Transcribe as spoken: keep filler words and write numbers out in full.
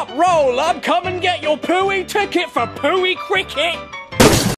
up, roll up, come and get your Pooey ticket for Pooey cricket.